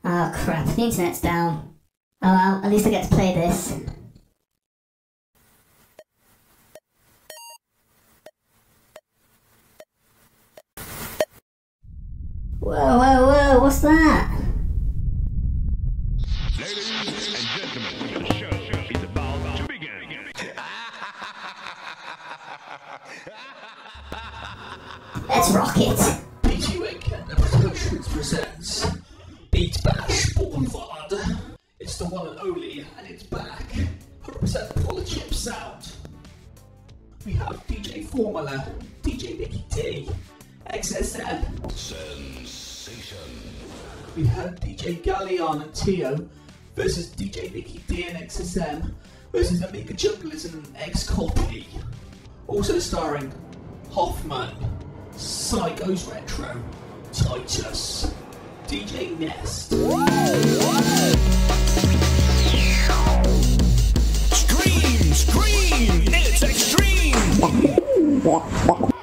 Oh crap, the internet's down. Oh well, at least I get to play this. Whoa, whoa, whoa, what's that? Ladies and gentlemen, the show is about to begin. Let's rock it. PTWeekender Productions presents Beat Bash Boulevard. It's the one and only, and it's back. 100% full of chip sound. We have DJ Formula, DJ Mickey D, XSM. Sensation. We have DJ Galleon and Tio versus DJ Mickey D and XSM versus Amiga Junglers and X-Copy. Also starring Hoffman, Psycho's Retro, Titus, DJ Nest. Scream! Scream! It's extreme!